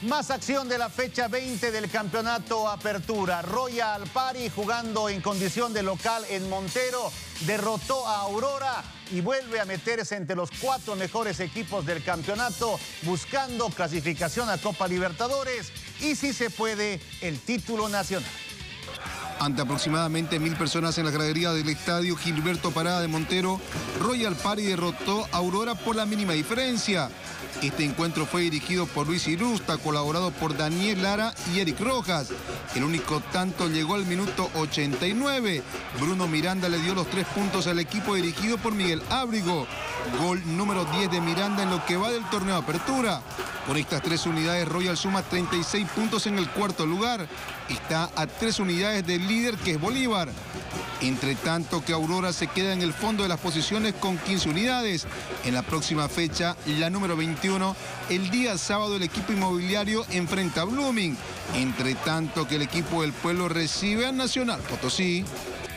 Más acción de la fecha 20 del campeonato Apertura. Royal Party, jugando en condición de local en Montero, derrotó a Aurora y vuelve a meterse entre los 4 mejores equipos del campeonato, buscando clasificación a Copa Libertadores y, si se puede, el título nacional. Ante aproximadamente 1000 personas en la gradería del estadio Gilberto Parada de Montero, Royal Party derrotó a Aurora por la mínima diferencia. Este encuentro fue dirigido por Luis Irusta, colaborado por Daniel Lara y Eric Rojas. El único tanto llegó al minuto 89. Bruno Miranda le dio los 3 puntos al equipo dirigido por Miguel Ábrigo. Gol número 10 de Miranda en lo que va del torneo Apertura. Por estas 3 unidades, Royal suma 36 puntos en el 4º lugar. Está a 3 unidades del líder, que es Bolívar. Entre tanto que Aurora se queda en el fondo de las posiciones con 15 unidades. En la próxima fecha, la número 21, el día sábado el equipo inmobiliario enfrenta a Blooming. Entre tanto que el equipo del pueblo recibe a Nacional Potosí.